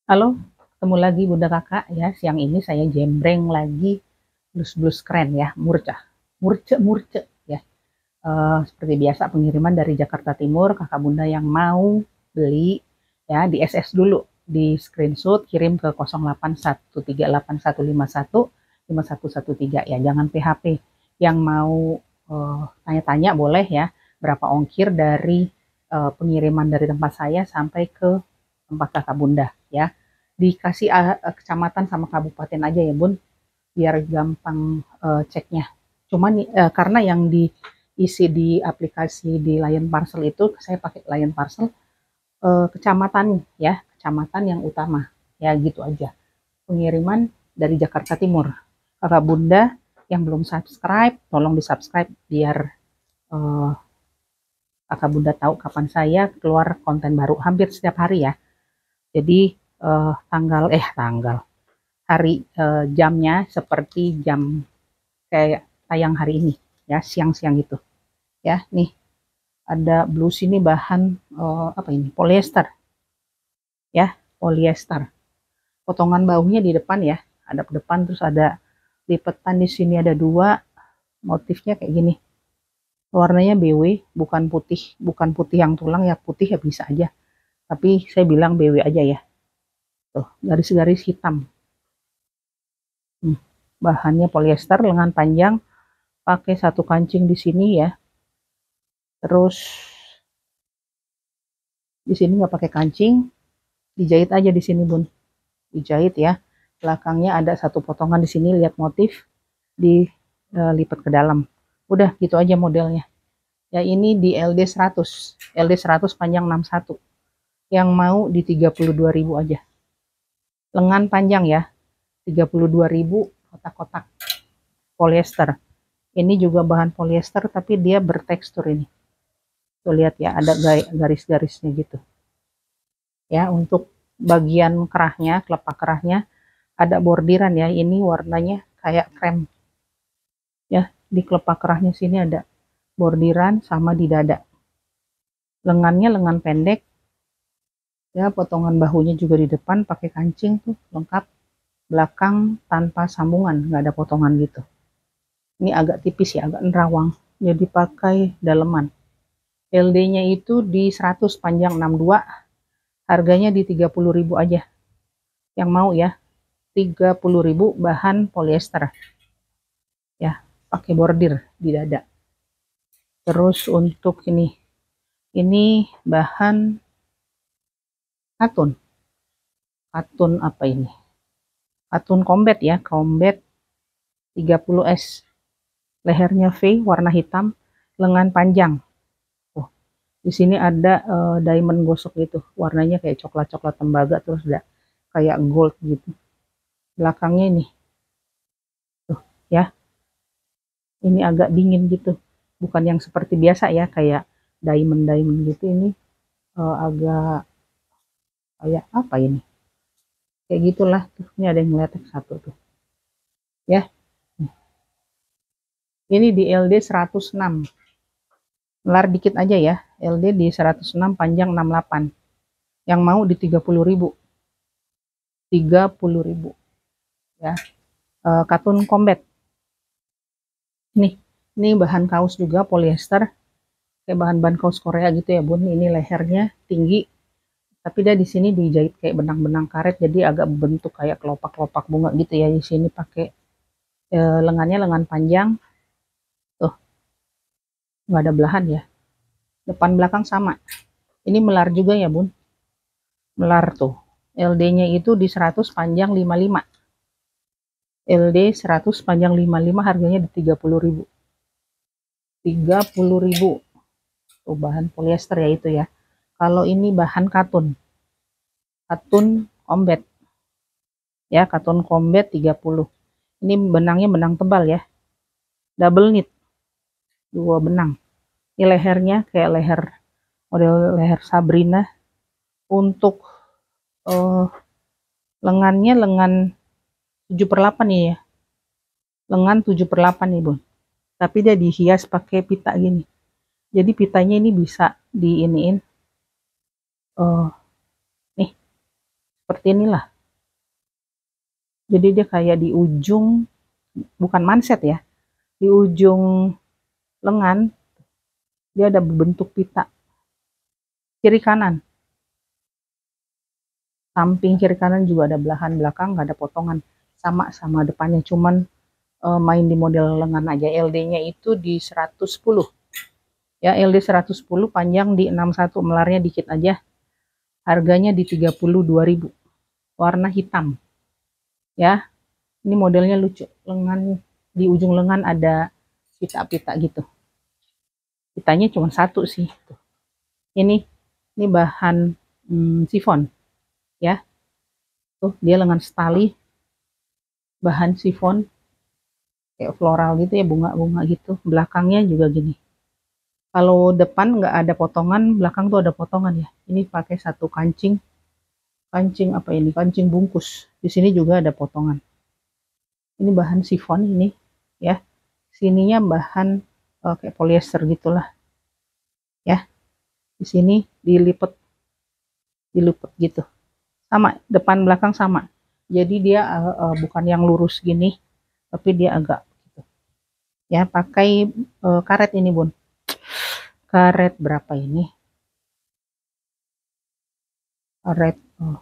Halo, ketemu lagi Bunda Kakak ya. Siang ini saya jembreng lagi blus-blus keren ya, murce ya. Seperti biasa pengiriman dari Jakarta Timur, Kakak Bunda yang mau beli ya di SS dulu, di screenshot kirim ke 08138151515113 ya. Jangan PHP. Yang mau tanya-tanya boleh ya, berapa ongkir dari pengiriman dari tempat saya sampai ke tempat Kakak Bunda ya. Dikasih kecamatan sama kabupaten aja ya Bun, biar gampang ceknya. Cuman karena yang diisi di aplikasi di Lion Parcel itu, saya pakai Lion Parcel kecamatan ya, kecamatan yang utama. Ya gitu aja. Pengiriman dari Jakarta Timur. Kakak Bunda yang belum subscribe, tolong di-subscribe biar eh, Kakak Bunda tahu kapan saya keluar konten baru hampir setiap hari ya. Jadi tanggal hari jamnya seperti jam kayak tayang hari ini ya, siang-siang itu ya. Nih ada blus ini bahan apa ini, polyester ya, polyester. Potongan bahunya di depan ya, ada depan, terus ada lipetan di sini, ada dua. Motifnya kayak gini, warnanya BW, bukan putih yang tulang ya, putih ya bisa aja, tapi saya bilang BW aja ya. Tuh garis-garis hitam. Bahannya polyester, lengan panjang, pakai satu kancing di sini ya. Terus di sini nggak pakai kancing, dijahit aja di sini Bun, dijahit ya. Belakangnya ada satu potongan di sini, lihat motif, dilipat ke dalam. Udah gitu aja modelnya ya. Ini di LD 100 panjang 61, yang mau di 32.000 aja. Lengan panjang ya, 32.000, kotak-kotak polyester. Ini juga bahan polyester tapi dia bertekstur ini. Tuh lihat ya, ada garis-garisnya gitu ya. Untuk bagian kerahnya, kelopak kerahnya ada bordiran ya, ini warnanya kayak krem ya. Di kelopak kerahnya sini ada bordiran, sama di dada. Lengannya lengan pendek ya, potongan bahunya juga di depan pakai kancing tuh lengkap. Belakang tanpa sambungan, nggak ada potongan gitu. Ini agak tipis ya, agak nerawang, jadi pakai daleman. LD-nya itu di 100 panjang 62, harganya di 30.000 aja. Yang mau ya, 30.000, bahan polyester ya, pakai bordir di dada. Terus untuk ini bahan katun. Katun apa ini? Katun combat ya, combat 30S. Lehernya V, warna hitam, lengan panjang. Oh, di sini ada diamond gosok gitu, warnanya kayak coklat-coklat tembaga, terus ada kayak gold gitu. Belakangnya ini tuh ya, ini agak dingin gitu, bukan yang seperti biasa ya kayak diamond gitu. Ini agak kayak apa ini, kayak gitulah tuh. Ini ada yang ngeletek satu tuh ya. Ini di LD 106, melar dikit aja ya, LD di 106 panjang 68, yang mau di 30.000. 30.000 ya. Katun combat ini bahan kaos juga polyester, kayak bahan-bahan kaos Korea gitu ya Bun. Ini lehernya tinggi, tapi dia di sini dijahit kayak benang-benang karet, jadi agak bentuk kayak kelopak-kelopak bunga gitu ya. Di sini pakai lengannya lengan panjang tuh, nggak ada belahan ya, depan belakang sama. Ini melar juga ya Bun, melar tuh. LD-nya itu di 100 panjang 55, LD 100 panjang 55, harganya di 30.000. 30.000 tuh, bahan polyester ya itu ya. Kalau ini bahan katun combat ya, katun combat 30. Ini benangnya benang tebal ya, double knit, 2 benang. Ini lehernya kayak model leher Sabrina. Untuk lengannya lengan 7/8 nih ya, lengan 7/8 nih Bun, tapi dia dihias pakai pita gini. Jadi pitanya ini bisa diiniin nih, seperti inilah. Jadi dia kayak di ujung, bukan manset ya, di ujung lengan dia ada bentuk pita, kiri kanan, samping kiri kanan juga ada, belahan belakang nggak ada potongan, sama depannya, cuman main di model lengan aja. LD-nya itu di 110 ya, LD 110, panjang di 61, melarnya dikit aja. Harganya di 32.000, warna hitam ya. Ini modelnya lucu, lengan, di ujung lengan ada pita-pita gitu. Pitanya cuma satu sih. Ini bahan sifon ya. Tuh dia lengan setali, bahan sifon kayak floral gitu ya, bunga-bunga gitu. Belakangnya juga gini. Kalau depan nggak ada potongan, belakang tuh ada potongan ya. Ini pakai satu kancing, kancing apa ini? Kancing bungkus. Di sini juga ada potongan. Ini bahan sifon ini ya. Sininya bahan kayak polyester gitulah ya. Di sini dilipat gitu. Sama, depan belakang sama. Jadi dia bukan yang lurus gini, tapi dia agak gitu. Ya, pakai karet ini, Bun. Karet berapa ini? Karet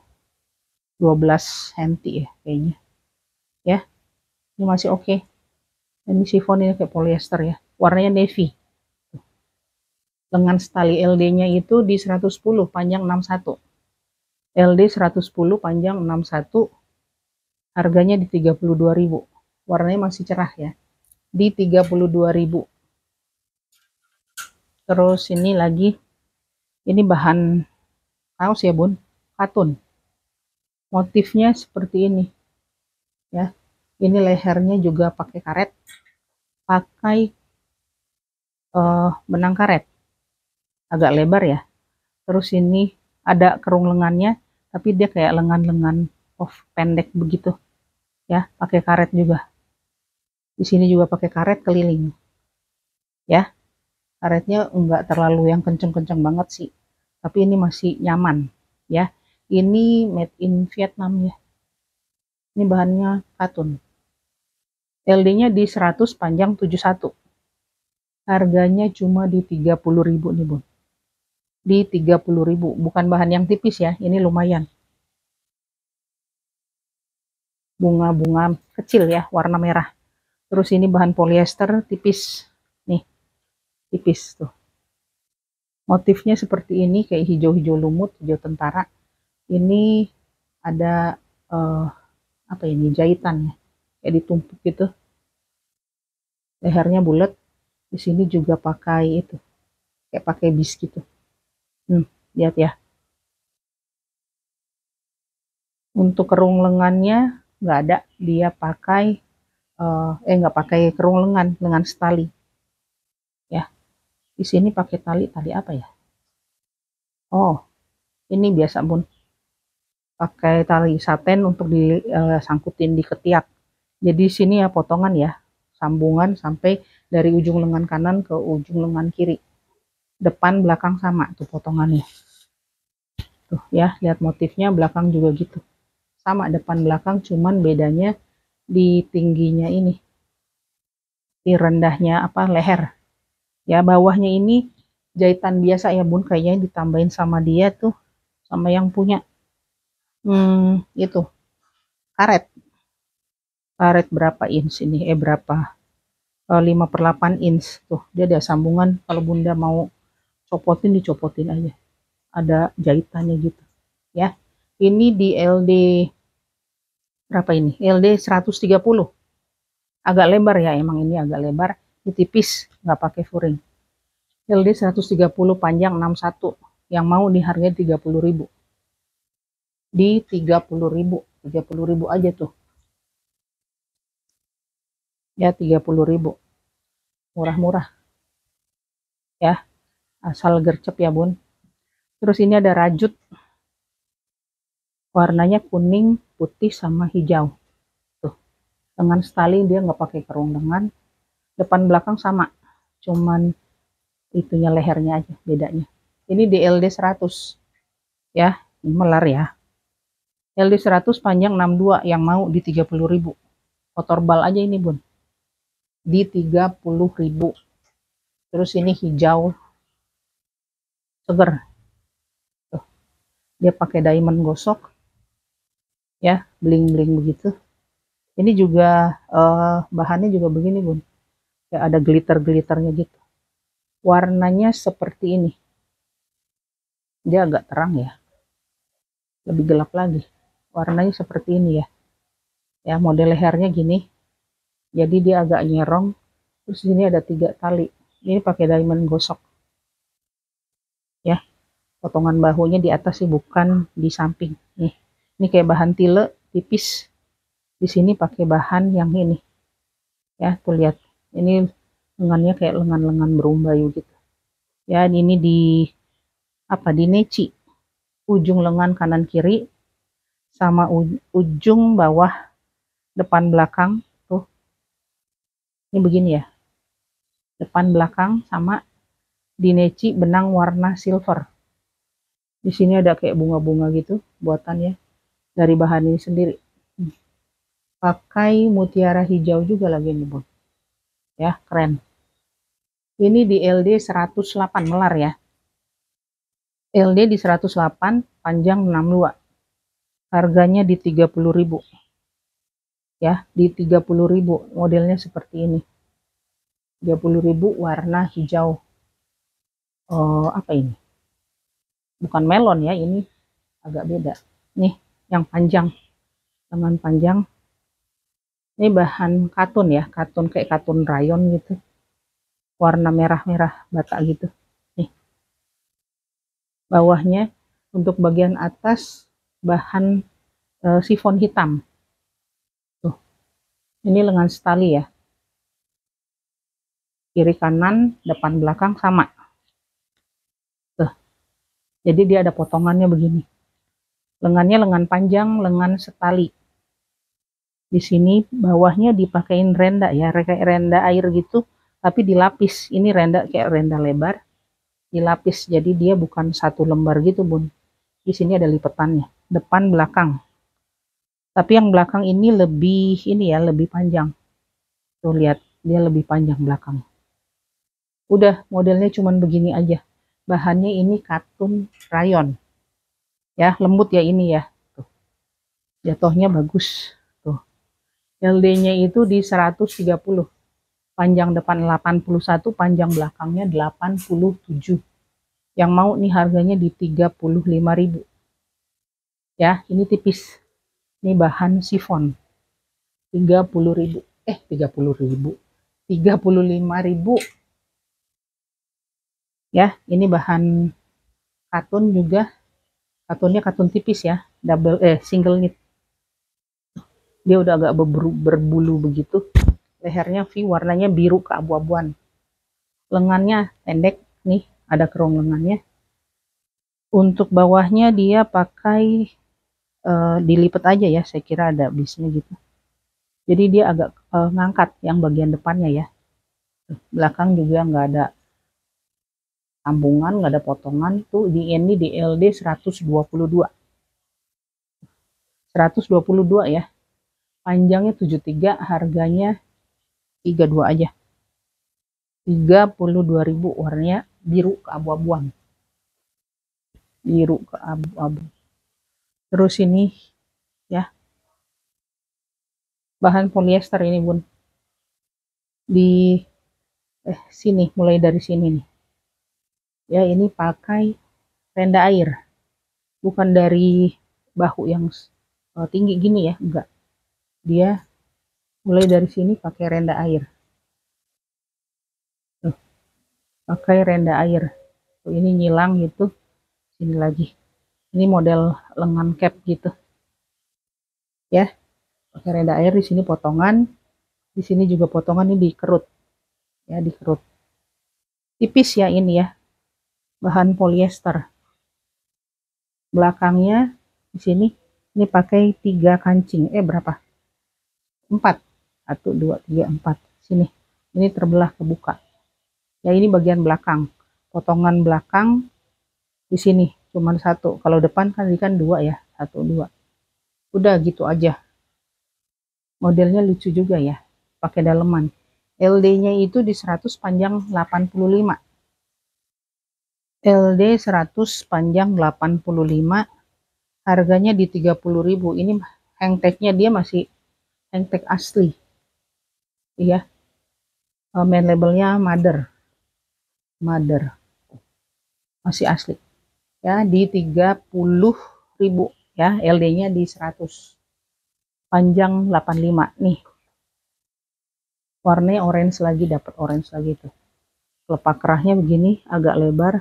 12 cm ya kayaknya. Ya, ini masih oke. Ini sifon, ini kayak polyester ya. Warnanya navy. Lengan setali, LD-nya itu di 110, panjang 61. LD 110, panjang 61. Harganya di 32.000. Warnanya masih cerah ya. Di 32.000. Terus ini lagi, ini bahan kaos ya, Bun. Katun. Motifnya seperti ini ya. Ini lehernya juga pakai karet, pakai benang karet, agak lebar ya. Terus ini ada kerung lengannya, tapi dia kayak lengan-lengan off pendek begitu ya, pakai karet juga. Di sini juga pakai karet keliling ya. Karetnya enggak terlalu yang kenceng-kenceng banget sih, tapi ini masih nyaman ya. Ini made in Vietnam ya. Ini bahannya katun. LD-nya di 100, panjang 71. Harganya cuma di 30.000 nih, Bun. Di 30.000, bukan bahan yang tipis ya, ini lumayan. Bunga-bunga kecil ya, warna merah. Terus ini bahan polyester tipis. Nih, tipis tuh. Motifnya seperti ini, kayak hijau-hijau lumut, hijau tentara. Ini ada apa ini, jahitan ya, kayak ditumpuk gitu. Lehernya bulat. Di sini juga pakai itu, kayak pakai bis gitu. Lihat ya. Untuk kerung lengannya nggak ada, dia pakai nggak pakai kerung lengan, lengan setali ya. Di sini pakai tali apa ya? Oh, ini biasa, Bun, pakai tali saten untuk disangkutin di ketiak. Jadi sini ya potongan ya, sambungan sampai dari ujung lengan kanan ke ujung lengan kiri. Depan belakang sama tuh potongannya. Tuh ya, lihat motifnya, belakang juga gitu. Sama depan belakang, cuman bedanya di tingginya ini. Di rendahnya apa, leher. Ya, bawahnya ini jahitan biasa ya, Bun, kayaknya ditambahin sama dia tuh, sama yang punya itu karet. Karet berapa inch ini? Berapa? 5/8 inch tuh. Dia ada sambungan, kalau Bunda mau copotin, dicopotin aja. Ada jahitannya gitu ya. Ini di LD berapa ini? LD 130. Agak lebar ya, emang ini agak lebar. Ini tipis, nggak pakai furing. LD 130, panjang 61. Yang mau dihargai 30.000. Di 30.000. 30.000 aja tuh. Ya, 30.000. Murah-murah. Ya, asal gercep ya, Bun. Terus ini ada rajut. Warnanya kuning, putih, sama hijau. Tuh. Dengan styling dia nggak pakai kerung lengan. Depan belakang sama. Cuman itunya, lehernya aja bedanya. Ini DLD 100. Ya, ini melar ya. LD 100 panjang 62, yang mau di 30.000. Kotor bal aja ini bun, di 30.000. Terus ini hijau seger, tuh dia pakai diamond gosok ya, bling bling begitu. Ini juga bahannya juga begini bun, kayak ada glitter glitternya gitu. Warnanya seperti ini, dia agak terang ya, lebih gelap lagi. Warnanya seperti ini ya, ya model lehernya gini, jadi dia agak nyerong. Terus ini ada 3 tali, ini pakai diamond gosok ya. Potongan bahunya di atas sih, bukan di samping. Nih, ini kayak bahan tile tipis. Di sini pakai bahan yang ini ya, tuh lihat, ini lengannya kayak lengan-lengan burung bayu gitu ya. Ini di apa, di neci ujung lengan kanan kiri sama ujung bawah depan belakang tuh, ini begini ya, depan belakang sama di neci benang warna silver. Di sini ada kayak bunga-bunga gitu buatannya dari bahan ini sendiri. Pakai mutiara hijau juga lagi nih bun ya, keren. Ini di LD 108 melar ya, LD di 108, panjang 62, harganya di 30.000 ya, di 30.000. Modelnya seperti ini, 30.000, warna hijau. Apa ini, bukan melon ya, ini agak beda nih, yang panjang, lengan panjang. Ini bahan katun ya, katun kayak katun rayon gitu, warna merah-merah bata gitu. Nih, bawahnya untuk bagian atas bahan sifon hitam. Tuh, ini lengan setali ya, kiri kanan depan belakang sama. Tuh, jadi dia ada potongannya begini. Lengannya lengan panjang, lengan setali. Di sini bawahnya dipakein renda ya, kayak renda air gitu, tapi dilapis. Ini renda kayak renda lebar, dilapis. Jadi dia bukan satu lembar gitu bun. Di sini ada lipetannya, depan belakang. Tapi yang belakang ini lebih ini ya, lebih panjang. Tuh lihat, dia lebih panjang belakang. Udah, modelnya cuman begini aja. Bahannya ini katun rayon. Ya, lembut ya ini ya. Tuh, jatuhnya bagus. Tuh, LD-nya itu di 130. Panjang depan 81, panjang belakangnya 87. Yang mau nih harganya di 35.000. Ya, ini tipis. Ini bahan sifon. 30.000. 30.000. 35.000. Ya, ini bahan katun juga. Katunnya katun tipis ya, single knit. Dia udah agak berbulu begitu. Lehernya V, warnanya biru keabu-abuan. Lengannya pendek nih, ada kerong lengannya. Untuk bawahnya dia pakai dilipat aja ya, saya kira ada bisnya gitu. Jadi dia agak ngangkat yang bagian depannya ya. Belakang juga nggak ada sambungan, nggak ada potongan. Tuh di ini di LD 122. 122 ya. Panjangnya 73, harganya 32 aja. 32.000, warnanya biru keabu-abuan. Biru keabu-abu. Terus ini ya, bahan polyester ini bun. Di sini, mulai dari sini nih. Ya, ini pakai renda air. Bukan dari bahu yang tinggi gini ya, enggak. Dia mulai dari sini pakai renda air. Tuh, pakai renda air. Tuh, ini nyilang gitu. Sini lagi. Ini model lengan cap gitu. Ya, pakai renda air. Di sini potongan. Di sini juga potongan, ini dikerut. Ya, dikerut. Tipis ya ini ya. Bahan polyester. Belakangnya di sini ini pakai 3 kancing. Berapa? 4. 1, 2, 3, 4. Sini. Ini terbelah kebuka. Ya, ini bagian belakang. Potongan belakang di sini cuman 1. Kalau depan kan 2 ya. 1, 2. Udah gitu aja. Modelnya lucu juga ya, pakai daleman. LD-nya itu di 100 panjang 85. LD 100 panjang 85, harganya di 30.000. Ini hangtagnya dia masih hangtag asli. Iya, main labelnya Mother. Masih asli. Ya, di 30.000 ya, LD-nya di 100. Panjang 85 nih. Warnanya orange lagi, dapat orange lagi tuh. Kelopak kerahnya begini, agak lebar.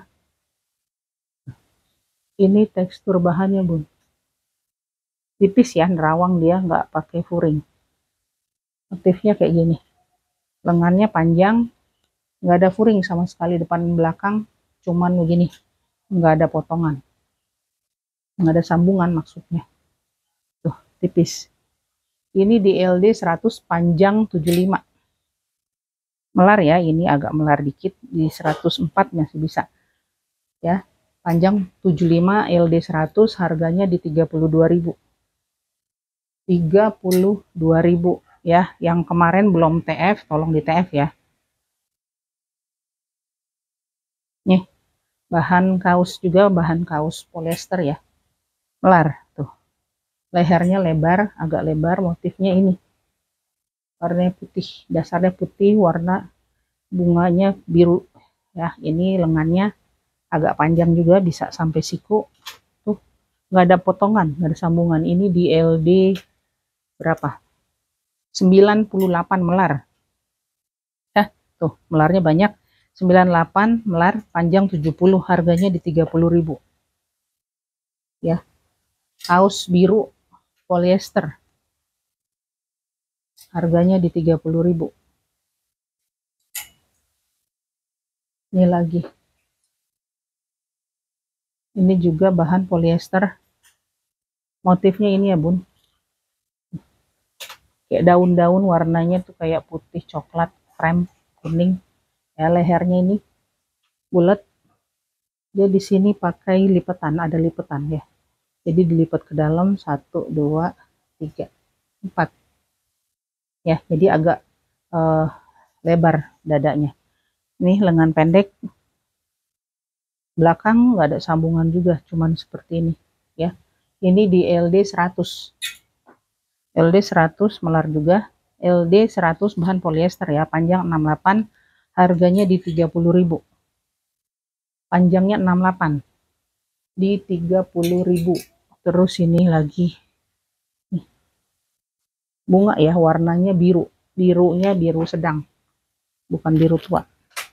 Ini tekstur bahannya, Bun. Tipis ya, nerawang, dia nggak pakai furing. Motifnya kayak gini. Lengannya panjang, nggak ada furing sama sekali, depan belakang cuman begini, nggak ada potongan, nggak ada sambungan maksudnya. Tuh, tipis. Ini di LD 100 panjang 75. Melar ya, ini agak melar dikit, di 104 masih bisa. Ya, panjang 75, LD 100, harganya di 32.000. 32.000 ya. Yang kemarin belum TF, tolong di TF ya. Nih, bahan kaos juga, bahan kaos polyester ya. Melar tuh. Lehernya lebar, agak lebar, motifnya ini. Warnanya putih, dasarnya putih, warna bunganya biru. Ya, ini lengannya agak panjang juga, bisa sampai siku. Tuh, nggak ada potongan, nggak ada sambungan. Ini di LD berapa? 98 melar. Ya, tuh, melarnya banyak. 98 melar, panjang 70, harganya di 30.000. Ya, kaos biru polyester, harganya di 30.000. Ini lagi, ini juga bahan polyester, motifnya ini ya Bun, kayak daun-daun, warnanya tuh kayak putih coklat krem kuning ya. Lehernya ini bulat, dia di sini pakai lipatan, ada lipatan ya, jadi dilipat ke dalam 1 2 3 4 ya, jadi agak lebar dadanya. Ini lengan pendek, belakang nggak ada sambungan juga, cuman seperti ini ya. Ini di LD 100. LD 100 melar juga. LD 100 bahan polyester ya, panjang 68, harganya di 30.000. Panjangnya 68 di 30.000. Terus ini lagi nih, bunga ya, warnanya biru. Birunya biru sedang, bukan biru tua.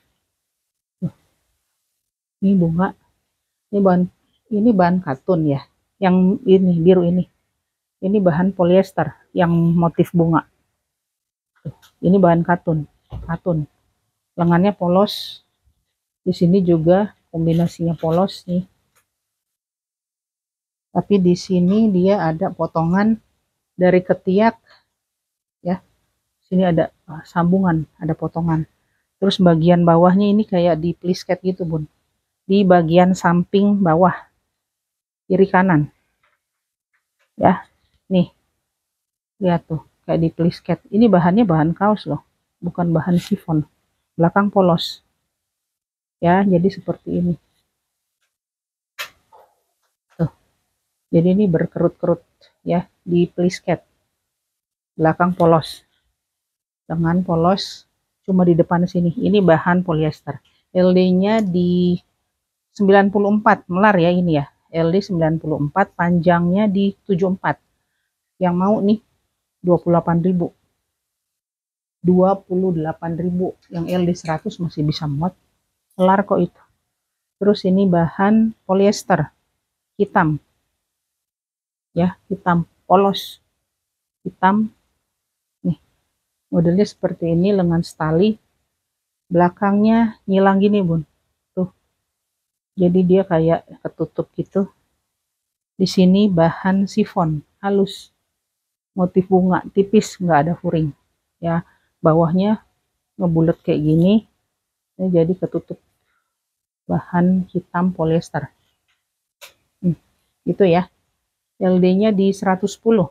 Ini bunga. Ini bahan katun ya. Yang ini biru ini. Ini bahan polyester yang motif bunga. Ini bahan katun. Lengannya polos. Di sini juga kombinasinya polos nih. Tapi di sini dia ada potongan dari ketiak ya. Sini ada sambungan, ada potongan. Terus bagian bawahnya ini kayak di plisket gitu, Bun. Di bagian samping bawah kiri kanan. Ya. Nih. Lihat tuh, kayak di plisket. Ini bahannya bahan kaos loh, bukan bahan chiffon. Belakang polos. Ya, jadi seperti ini. Tuh. Jadi ini berkerut-kerut ya di plisket. Belakang polos. Lengan polos, cuma di depan sini. Ini bahan polyester. LD-nya di 94 melar ya ini ya. LD 94, panjangnya di 74. Yang mau nih 28.000. 28.000. Yang LD 100 masih bisa muat. Melar kok itu. Terus ini bahan polyester hitam. Ya, hitam polos. Hitam. Nih. Modelnya seperti ini, lengan stali. Belakangnya nyilang gini, Bun. Tuh. Jadi dia kayak ketutup gitu. Di sini bahan chiffon halus. Motif bunga tipis, nggak ada furing. Ya, bawahnya ngebulet kayak gini. Ini jadi ketutup bahan hitam polyester. Gitu ya. LD-nya di 110.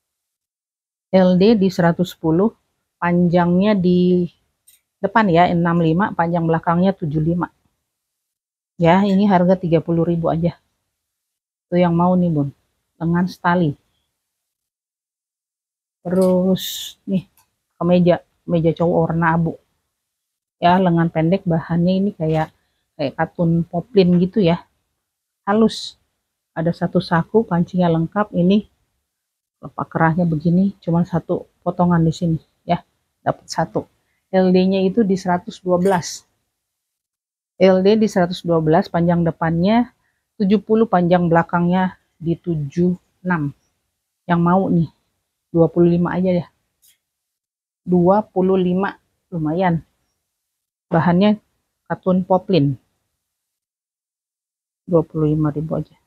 LD di 110, panjangnya di depan ya 65, panjang belakangnya 75. Ya, ini harga 30.000 aja. Itu yang mau nih, Bun. Lengan stali. Terus nih, kemeja cowok warna abu. Ya, lengan pendek, bahannya ini kayak katun poplin gitu ya. Halus. Ada satu saku, pancinya lengkap. Ini lepak kerahnya begini, cuma satu potongan di sini ya. Dapat satu. LD-nya itu di 112. LD di 112, panjang depannya 70, panjang belakangnya di 76. Yang mau nih 25 aja ya. 25 lumayan. Bahannya katun poplin. 25.000 aja.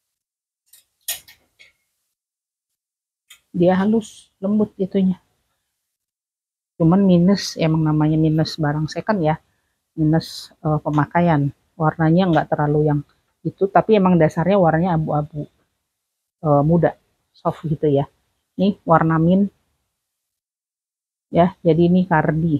Dia halus, lembut itunya. Cuman minus, emang namanya minus barang second ya. Minus pemakaian. Warnanya nggak terlalu yang itu, tapi emang dasarnya warnanya abu-abu muda, soft gitu ya. Ini warna mint ya, jadi ini kardi.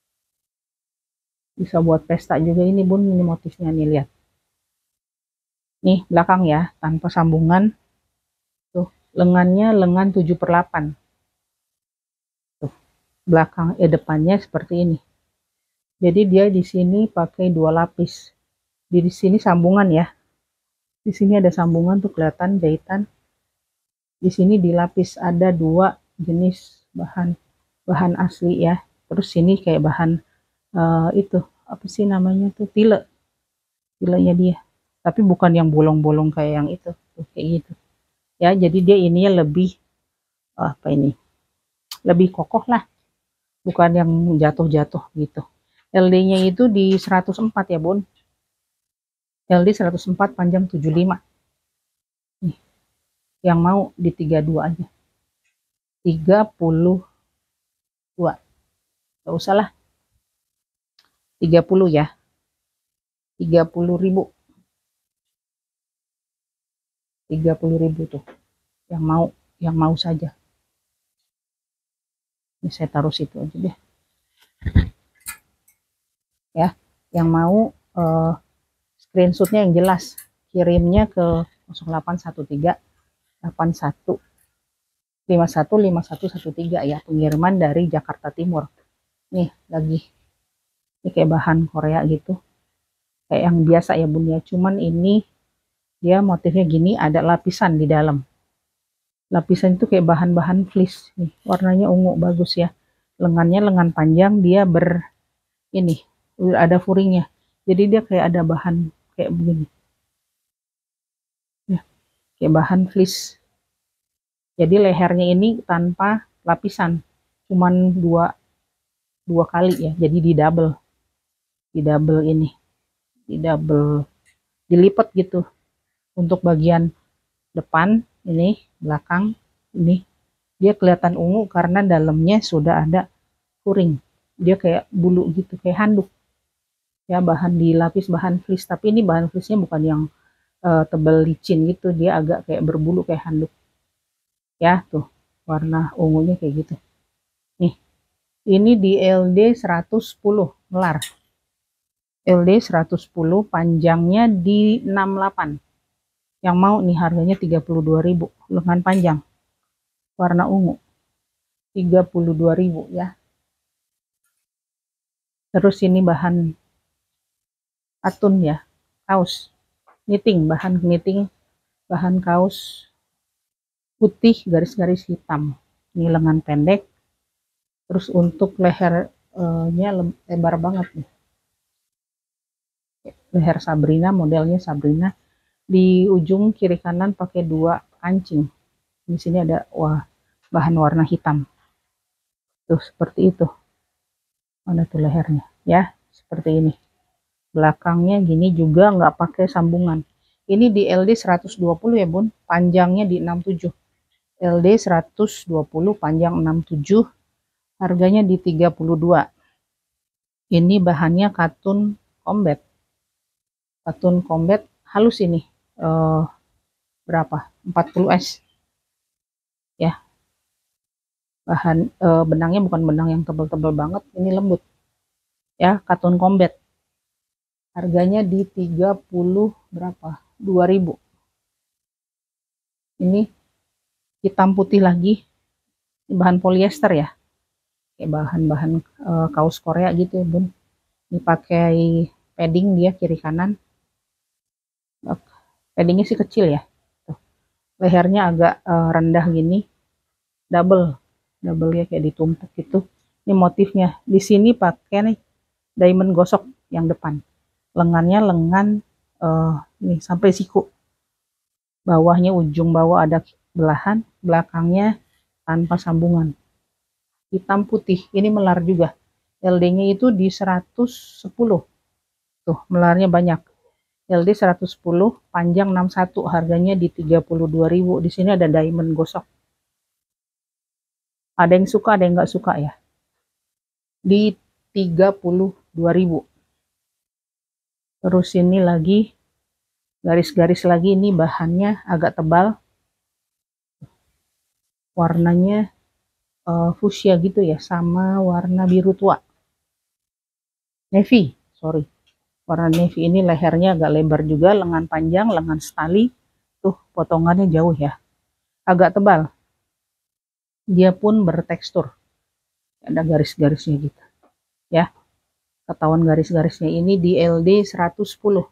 Bisa buat pesta juga ini, Bun. Ini motifnya nih, lihat. Nih belakang ya, tanpa sambungan. Tuh, lengannya lengan 7/8. Tuh, belakang depannya seperti ini. Jadi dia di sini pakai 2 lapis. Di sini sambungan ya. Di sini ada sambungan tuh kelihatan jahitan. Di sini dilapis ada 2 jenis bahan asli ya. Terus sini kayak bahan itu apa sih namanya tuh, tilenya dia. Tapi bukan yang bolong-bolong kayak yang itu, tuh, kayak gitu. Ya, jadi dia ininya lebih apa ini? Lebih kokoh lah. Bukan yang jatuh-jatuh gitu. LD-nya itu di 104 ya, Bun. LD 104, panjang 75. Nih, yang mau di 32 aja. 32. Gak usah lah. 30 ya. 30.000. 30.000 tuh. Yang mau saja. Ini saya taruh situ aja deh. Ya, yang mau screenshotnya yang jelas, kirimnya ke 0813 81 51 5113 ya, pengiriman dari Jakarta Timur. Nih lagi, ini kayak bahan Korea gitu, kayak yang biasa ya, Bun ya. Cuman ini dia motifnya gini, ada lapisan di dalam. Lapisan itu kayak bahan-bahan fleece nih, warnanya ungu, bagus ya. Lengannya lengan panjang, dia ini ada furingnya, jadi dia kayak ada bahan kayak begini ya, kayak bahan fleece. Jadi lehernya ini tanpa lapisan, cuman dua kali ya, jadi di double ini, di double, dilipat gitu. Untuk bagian depan ini, belakang ini dia kelihatan ungu karena dalamnya sudah ada furing, dia kayak bulu gitu, kayak handuk ya. Bahan dilapis bahan fleece, tapi ini bahan fleece-nya bukan yang tebal licin gitu, dia agak kayak berbulu kayak handuk ya. Tuh warna ungunya kayak gitu nih. Ini di LD 110 melar. LD 110, panjangnya di 68. Yang mau nih harganya 32.000, lengan panjang warna ungu. 32.000 ya. Terus ini bahan katun ya, kaos knitting, bahan kaos putih garis-garis hitam. Ini lengan pendek. Terus untuk lehernya lebar banget nih. Leher Sabrina, modelnya Sabrina. Di ujung kiri kanan pakai 2 kancing. Di sini ada bahan warna hitam. Tuh seperti itu. Mana tuh lehernya ya, seperti ini. Belakangnya gini juga nggak pakai sambungan. Ini di LD 120 ya, Bun. Panjangnya di 67. LD 120, panjang 67. Harganya di 32. Ini bahannya katun combat. Katun combat halus ini. Berapa? 40S ya. Bahan benangnya bukan benang yang tebal-tebal banget, ini lembut ya. Katun combat, harganya di 30 berapa, 2000. Ini hitam putih lagi, bahan polyester ya, kayak bahan-bahan kaos Korea gitu ya bun. Ini pakai padding dia kiri kanan, paddingnya sih kecil ya. Tuh. Lehernya agak rendah gini, double ya, kayak ditumpuk gitu. Ini motifnya di sini pakai nih diamond gosok yang depan, lengannya lengan nih sampai siku, bawahnya ujung bawah ada belahan, belakangnya tanpa sambungan, hitam putih. Ini melar juga, LD-nya itu di 110. Tuh, melarnya banyak. LD 110, panjang 61, harganya di 32.000. Di sini ada diamond gosok. Ada yang suka, ada yang nggak suka ya. Di 32.000. Terus ini lagi garis-garis lagi, ini bahannya agak tebal. Warnanya fuchsia gitu ya, sama warna biru tua. Navy, sorry. Warna navy ini lehernya agak lebar juga, lengan panjang, lengan setali. Tuh, potongannya jauh ya. Agak tebal. Dia pun bertekstur. Ada garis-garisnya gitu. Ya. Ketahuan garis-garisnya ini di LD 110.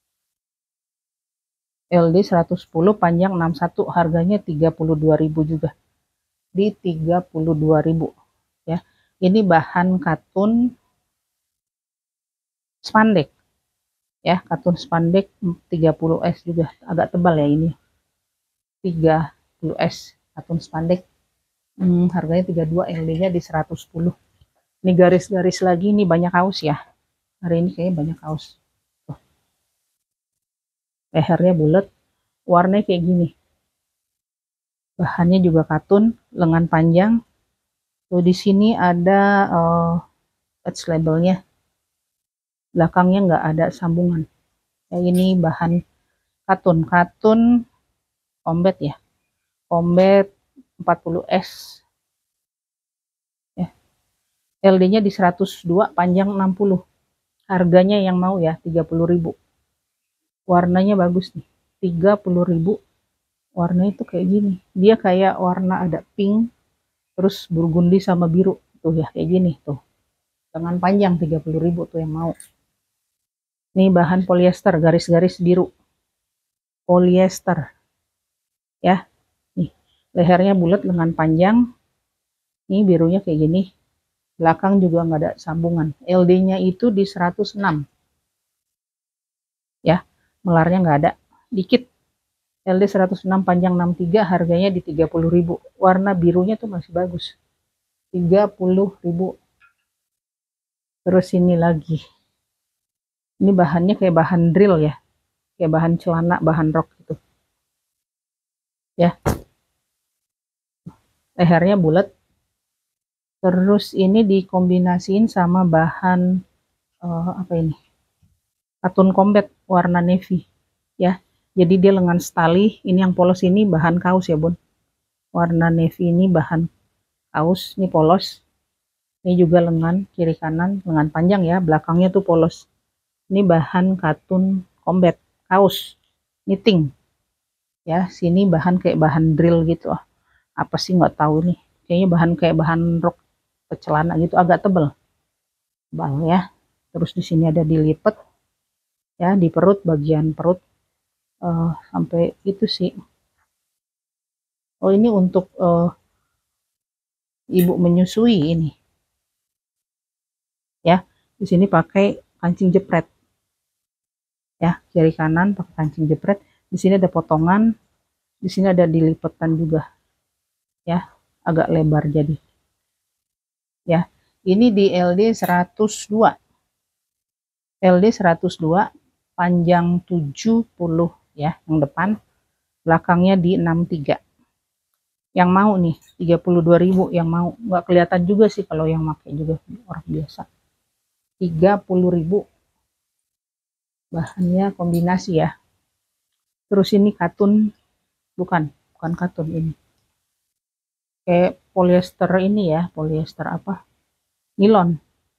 LD 110 panjang 61, harganya 32.000 juga. Di 32.000 ya. Ini bahan katun spandek. Ya, katun spandek 30S juga, agak tebal ya ini. 30S katun spandek. Harganya 32, LD-nya di 110. Ini garis-garis lagi, ini banyak kaos ya. Hari ini kayaknya banyak kaos. Tuh. Lehernya bulat, warnanya kayak gini. Bahannya juga katun, lengan panjang. Tuh di sini ada patch labelnya. Belakangnya nggak ada sambungan. Ya, ini bahan katun combat ya. Combat 40S. Ya. LD-nya di 102, panjang 60. Harganya yang mau ya 30.000. Warnanya bagus nih. 30.000. Warnanya itu kayak gini. Dia kayak warna ada pink, terus burgundi sama biru. Tuh ya kayak gini tuh. Lengan panjang 30.000 tuh yang mau. Ini bahan polyester, garis-garis biru. Polyester. Ya. Nih, lehernya bulat, lengan panjang. Ini birunya kayak gini. Belakang juga nggak ada sambungan. LD-nya itu di 106. Ya, melarnya nggak ada. Dikit. LD 106, panjang 63, harganya di 30.000. Warna birunya tuh masih bagus. 30.000. Terus ini lagi. Ini bahannya kayak bahan drill ya. Kayak bahan celana, bahan rok gitu. Ya. Lehernya bulat. Terus ini dikombinasiin sama bahan apa ini? Katun combat warna navy ya. Jadi dia lengan setali, ini yang polos ini bahan kaos ya, Bun. Warna navy ini bahan kaos, ini polos. Ini juga lengan kiri kanan, lengan panjang ya, belakangnya tuh polos. Ini bahan katun combat kaos, knitting. Ya, sini bahan kayak bahan drill gitu. Apa sih nggak tahu nih. Kayaknya bahan kayak bahan rok celana gitu, agak tebel. Tebal ya. Terus di sini ada dilipat ya, di perut, bagian perut sampai itu sih. Oh, ini untuk ibu menyusui ini. Ya, di sini pakai kancing jepret. Ya, kiri kanan pakai kancing jepret. Di sini ada potongan, di sini ada dilipatan juga. Ya, agak lebar jadi. Ya, ini di LD 102. LD 102, panjang 70 ya, yang depan. Belakangnya di 63. Yang mau nih 32.000 yang mau, nggak kelihatan juga sih kalau yang pakai juga orang biasa. 30.000. Bahannya kombinasi ya. Terus ini katun bukan katun ini. Kayak polyester ini ya, polyester apa? Nilon.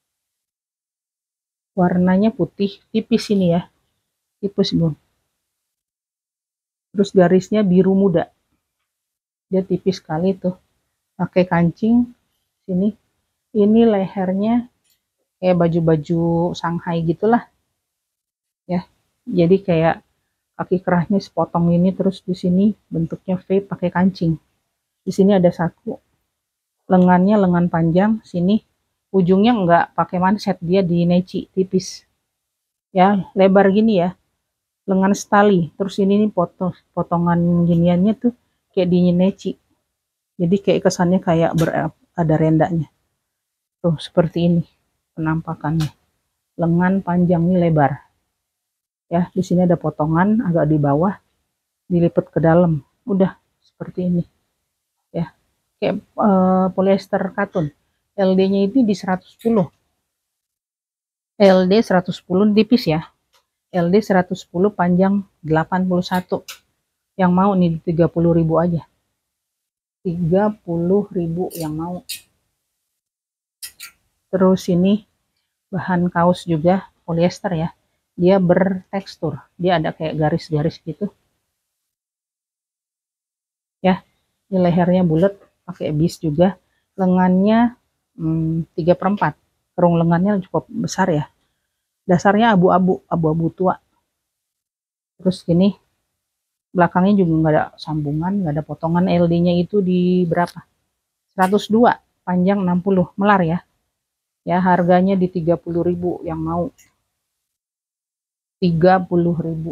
Warnanya putih, tipis ini ya. Tipis, Bun. Terus garisnya biru muda. Dia tipis sekali tuh. Pakai kancing sini. Ini lehernya kayak baju-baju Shanghai gitulah. Ya. Jadi kayak kaki kerahnya sepotong ini, terus di sini bentuknya V pakai kancing. Di sini ada saku. Lengannya lengan panjang, sini ujungnya enggak pakai manset, dia di neci tipis. Ya, lebar gini ya. Lengan setali. Terus ini nih potongan giniannya tuh kayak di neci. Jadi kayak kesannya kayak ada rendanya. Tuh, seperti ini penampakannya. Lengan panjang nih lebar. Ya, di sini ada potongan agak di bawah, dilipat ke dalam. Udah seperti ini. Ya. Kayak polyester katun. LD-nya itu di 110. LD 110 tipis ya. LD 110 panjang 81. Yang mau nih 30.000 aja. 30.000 yang mau. Terus ini bahan kaos juga polyester ya. Dia bertekstur. Dia ada kayak garis-garis gitu. Ya, ini lehernya bulat, pakai bis juga. Lengannya 3/4. Kerung lengannya cukup besar ya. Dasarnya abu-abu tua. Terus gini, belakangnya juga nggak ada sambungan, nggak ada potongan. LD-nya itu di berapa? 102, panjang 60, melar ya. Ya, harganya di 30.000 yang mau. 30.000.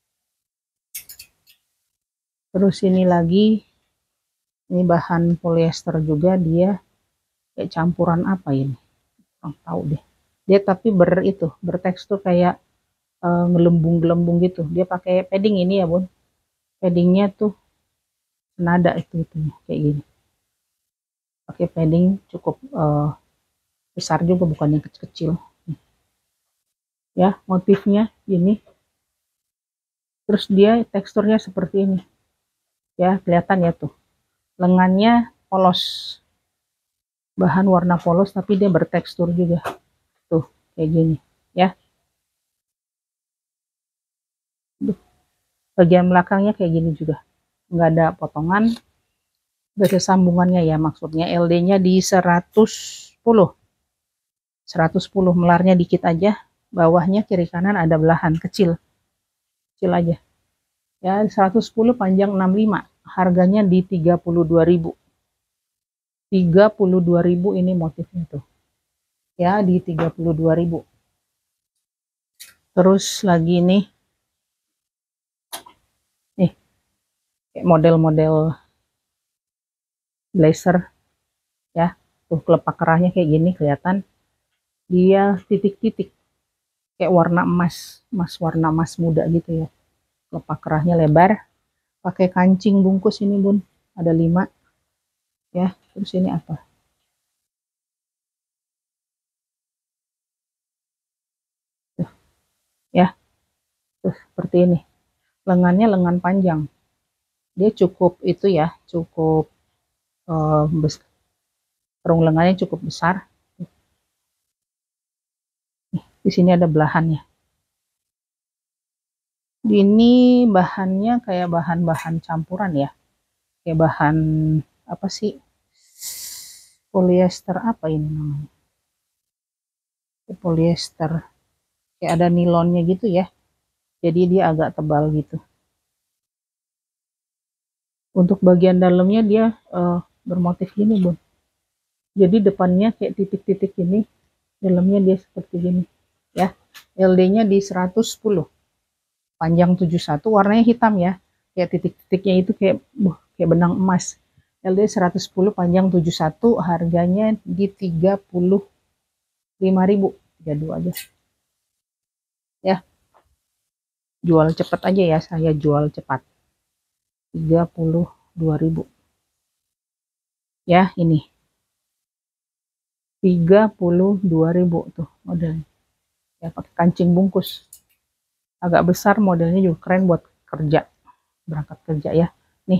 Terus ini lagi, ini bahan polyester juga, dia kayak campuran apa ini? Kurang tahu deh. Dia tapi bertekstur kayak ngelembung-gelembung gitu. Dia pakai padding ini ya, Bun. Paddingnya tuh senada itu kayak gini. Pakai padding cukup besar juga, bukan yang kecil-kecil. Ya, motifnya ini. Terus dia teksturnya seperti ini. Ya, kelihatan ya tuh. Lengannya polos. Bahan warna polos tapi dia bertekstur juga. Tuh, kayak gini, ya. Bagian belakangnya kayak gini juga. Nggak ada potongan. Nggak ada sambungannya ya, maksudnya LD-nya di 110. 110, melarnya dikit aja. Bawahnya kiri kanan ada belahan kecil. Kecil aja. Ya, 110 panjang 65. Harganya di 32.000. 32.000 ini motifnya tuh. Ya, di 32.000. Terus lagi nih kayak model-model blazer ya. Tuh kelepak kerahnya kayak gini kelihatan. Dia titik-titik kayak warna emas, warna emas muda gitu ya. Kelepak kerahnya lebar. Pakai kancing bungkus ini, Bun. Ada 5. Ya, terus ini apa? Tuh. Ya. Tuh seperti ini. Lengannya lengan panjang. Dia cukup itu ya, cukup kerung lengannya cukup besar. Di sini ada belahannya. Ini bahannya kayak bahan-bahan campuran ya. Kayak bahan apa sih? Polyester apa ini namanya? Polyester. Kayak ada nilonnya gitu ya. Jadi dia agak tebal gitu. Untuk bagian dalamnya dia bermotif gini, Bun. Jadi depannya kayak titik-titik ini, dalamnya dia seperti gini, ya. LD-nya di 110. Panjang 71, warnanya hitam ya. Kayak titik-titiknya itu kayak benang emas. LD 110 panjang 71, harganya di 35.000. 32 aja. Ya. Jual cepat aja ya, saya jual cepat. 32.000. Ya, ini 32.000 tuh modelnya. Ya, pakai kancing bungkus. Agak besar, modelnya juga keren buat kerja. Berangkat kerja ya. Nih,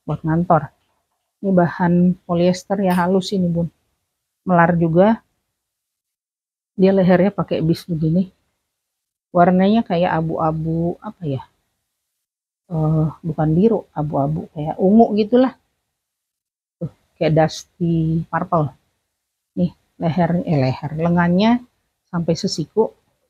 buat ngantor. Ini bahan polyester ya, halus ini bun, melar juga. Dia lehernya pakai bis begini, warnanya kayak abu-abu apa ya, bukan biru, abu-abu kayak ungu gitulah, tuh kayak dusty purple. Nih leher lengannya sampai sesiku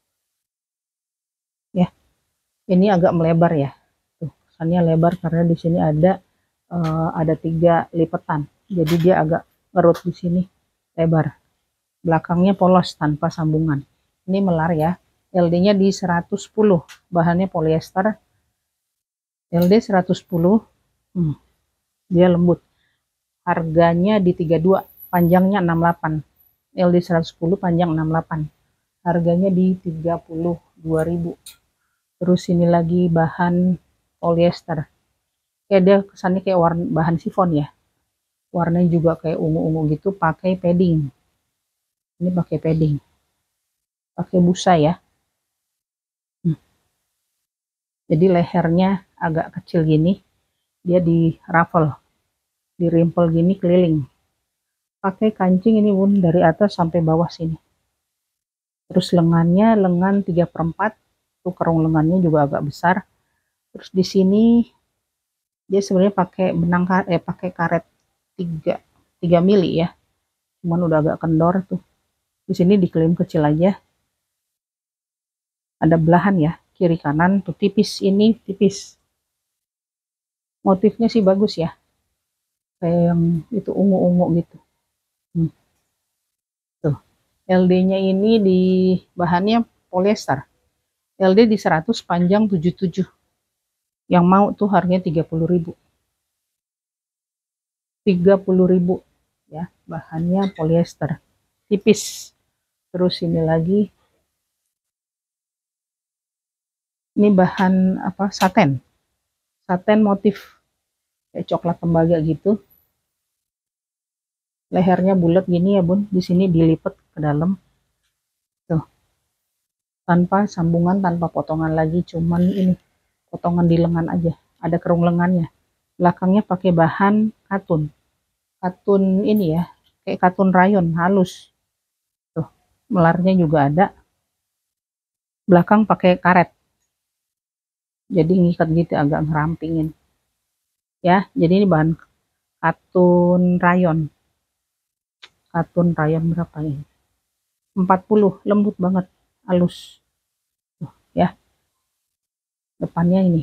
ya. Ini agak melebar ya, tuh kesannya lebar karena di sini ada 3 lipatan, jadi dia agak ngerut di sini, lebar. Belakangnya polos tanpa sambungan. Ini melar ya. LD-nya di 110, bahannya polyester. LD 110, dia lembut. Harganya di 32, panjangnya 68. LD 110, panjang 68. Harganya di 32.000. Terus ini lagi bahan polyester. Kayak dia kesannya kayak bahan sifon ya. Warnanya juga kayak ungu-ungu gitu, pakai padding. Ini pakai padding. Pakai busa ya. Jadi lehernya agak kecil gini, dia di ruffle, di rimpel gini keliling. Pakai kancing ini bun, dari atas sampai bawah sini. Terus lengannya lengan 3/4, tuh kerung lengannya juga agak besar. Terus di sini dia sebenarnya pakai benang pakai karet 3 mili ya, cuman udah agak kendor tuh. Di sini diklaim kecil aja. Ada belahan ya, kiri kanan tuh tipis, ini tipis. Motifnya sih bagus ya, kayak yang itu ungu-ungu gitu. Tuh LD-nya ini di bahannya polyester. LD di 100, panjang 77. Yang mau tuh harganya 30.000. 30.000 ya, bahannya polyester tipis. Terus ini lagi, ini bahan apa, saten motif kayak coklat tembaga gitu. Lehernya bulat gini ya bun, di sini dilipat ke dalam tuh, tanpa sambungan, tanpa potongan lagi, cuman ini potongan di lengan aja, ada kerung lengannya. Belakangnya pakai bahan katun ini ya, kayak katun rayon halus tuh, melarnya juga ada. Belakang pakai karet, jadi ngikat gitu, agak ngerampingin ya. Jadi ini bahan katun rayon berapa ini, 40, lembut banget, halus tuh ya. Depannya ini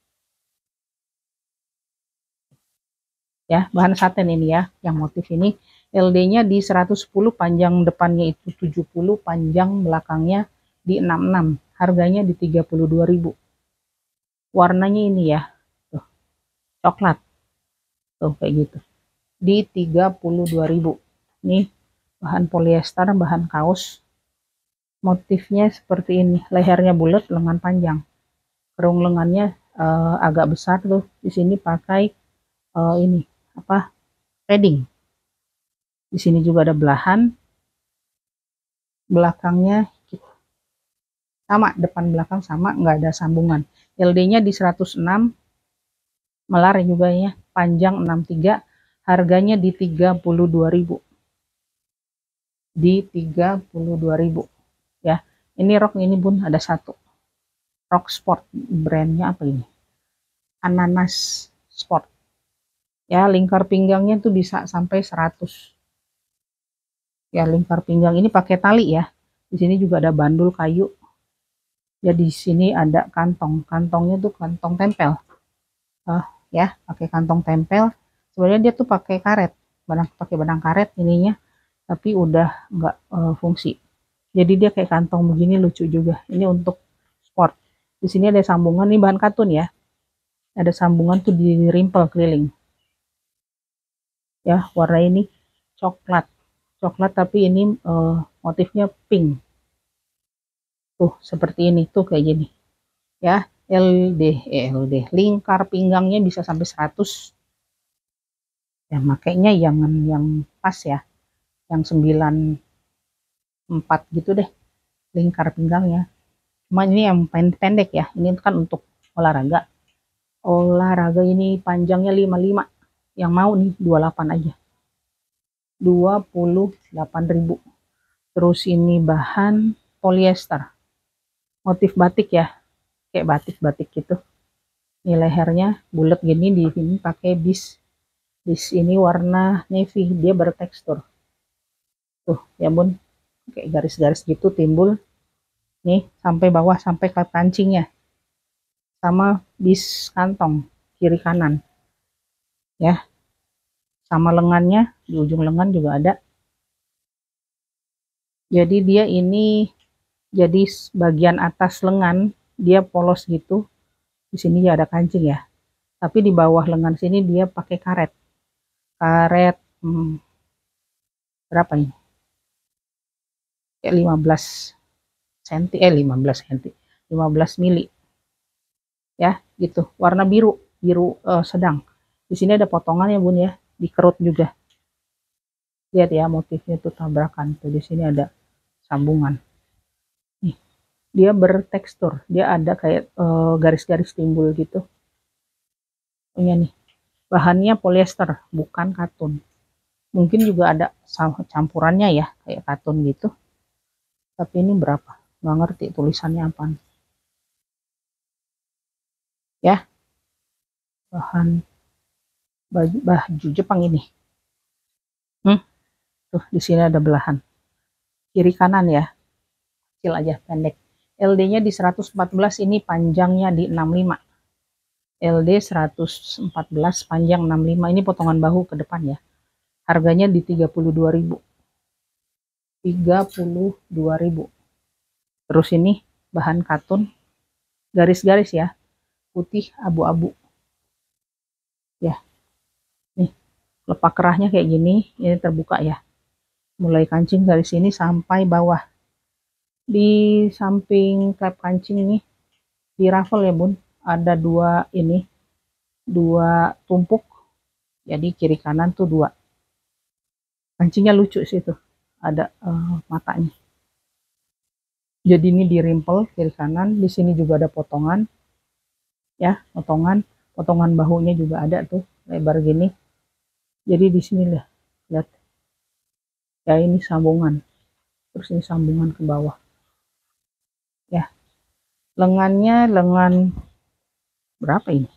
ya, bahan satin ini ya, yang motif ini. LD-nya di 110, panjang depannya itu 70, panjang belakangnya di 66. Harganya di 32.000. Warnanya ini ya, tuh coklat tuh kayak gitu, di 32.000. Nih bahan polyester, bahan kaos. Motifnya seperti ini, lehernya bulat, lengan panjang, kerung lengannya agak besar tuh. Di sini pakai ini apa, padding. Di sini juga ada belahan. Belakangnya sama, depan belakang sama, nggak ada sambungan. LD-nya di 106, melar juga ya, panjang 63. Harganya di 32.000. Di 32.000 ya. Ini rok ini bun, ada satu rok sport, brandnya apa ini, Ananas Sport ya. Lingkar pinggangnya tuh bisa sampai 100 ya. Lingkar pinggang ini pakai tali ya. Di sini juga ada bandul kayu ya. Di sini ada kantongnya tuh kantong tempel ya, pakai kantong tempel. Sebenarnya dia tuh pakai karet, pakai benang karet ininya, tapi udah nggak fungsi. Jadi dia kayak kantong begini, lucu juga. Ini untuk sport. Di sini ada sambungan, nih bahan katun ya. Ada sambungan tuh di rimpel keliling. Ya, warna ini coklat. Coklat tapi ini motifnya pink. Tuh seperti ini tuh, kayak gini. Ya, LD. Lingkar pinggangnya bisa sampai 100. Ya, makanya jangan yang pas ya. Yang 94 gitu deh lingkar pinggangnya. Cuma ini yang pendek ya, ini kan untuk olahraga ini panjangnya 55. Yang mau nih 28 aja. 28.000. Terus ini bahan polyester. Motif batik ya. Kayak batik-batik gitu. Ini lehernya bulat gini, di sini pakai bis. Bis ini warna navy, dia bertekstur. Tuh, ya bun, kayak garis-garis gitu timbul. Nih, sampai bawah, sampai ke kancingnya. Sama bis kantong, kiri kanan. Ya, sama lengannya, di ujung lengan juga ada. Jadi dia ini, jadi bagian atas lengan, dia polos gitu. Di sini ya ada kancing ya. Tapi di bawah lengan sini dia pakai karet. Karet, berapa ini? Kayak 15 cm, 15 cm. 15 mili. Ya, gitu. Warna biru, biru sedang. Di sini ada potongan ya bun ya, dikerut juga. Lihat ya motifnya tuh tabrakan. Tuh di sini ada sambungan. Nih, dia bertekstur, dia ada kayak garis-garis timbul gitu. Punya nih, bahannya polyester, bukan katun. Mungkin juga ada campurannya ya, kayak katun gitu. Tapi ini berapa? Nggak ngerti tulisannya apa. Ya, bahan baju Jepang ini. Tuh di sini ada belahan. Kiri kanan ya, kecil aja, pendek. LD-nya di 114, ini panjangnya di 65. LD 114, panjang 65. Ini potongan bahu ke depan ya. Harganya di 32.000. 32.000. Terus ini bahan katun, garis-garis ya, putih abu-abu. Ya, nih lepak kerahnya kayak gini, ini terbuka ya. Mulai kancing dari sini sampai bawah. Di samping klep kancing ini, di raffle ya bun, ada dua tumpuk. Jadi kiri kanan tuh dua. Kancingnya lucu sih tuh, ada matanya. Jadi ini di rimpel kiri kanan, di sini juga ada potongan. Ya, potongan bahunya juga ada tuh, lebar gini. Jadi di sini lihat. Ya ini sambungan. Terus ini sambungan ke bawah. Ya. Lengannya lengan berapa ini?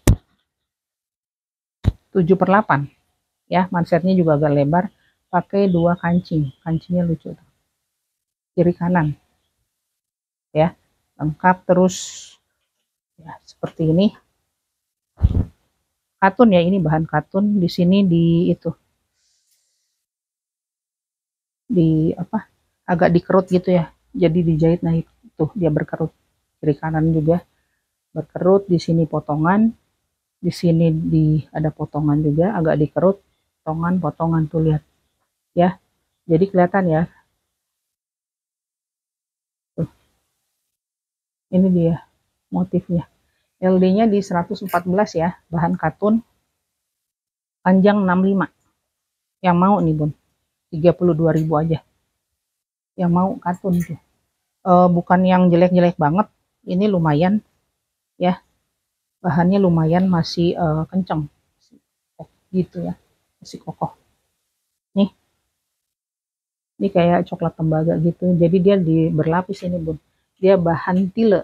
7/8. Ya, mansetnya juga agak lebar, pakai 2 kancing. Kancingnya lucu tuh. Kiri kanan. Ya, lengkap. Terus ya seperti ini. Katun ya, ini bahan katun. Di sini di apa? Agak dikerut gitu ya. Jadi dijahit, nah itu dia berkerut. Kiri kanan juga berkerut. Di sini potongan. Di sini ada potongan juga, agak dikerut. Potongan tuh lihat. Ya. Jadi kelihatan ya. Tuh. Ini dia motifnya. LD-nya di 114 ya, bahan katun, panjang 65. Yang mau nih bun, 32.000 aja. Yang mau katun tuh. Bukan yang jelek-jelek banget, ini lumayan ya, bahannya lumayan, masih kenceng gitu ya, masih kokoh. Nih, ini kayak coklat tembaga gitu, jadi dia berlapis ini bun. Dia bahan tile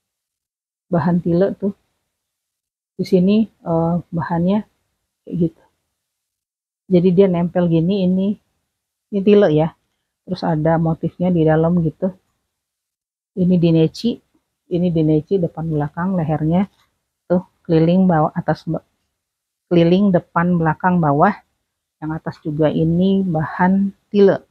tuh. Di sini bahannya kayak gitu. Jadi dia nempel gini, ini tile ya. Terus ada motifnya di dalam gitu. Ini dineci depan belakang, lehernya tuh keliling bawah atas, keliling depan belakang bawah. Yang atas juga ini bahan tile.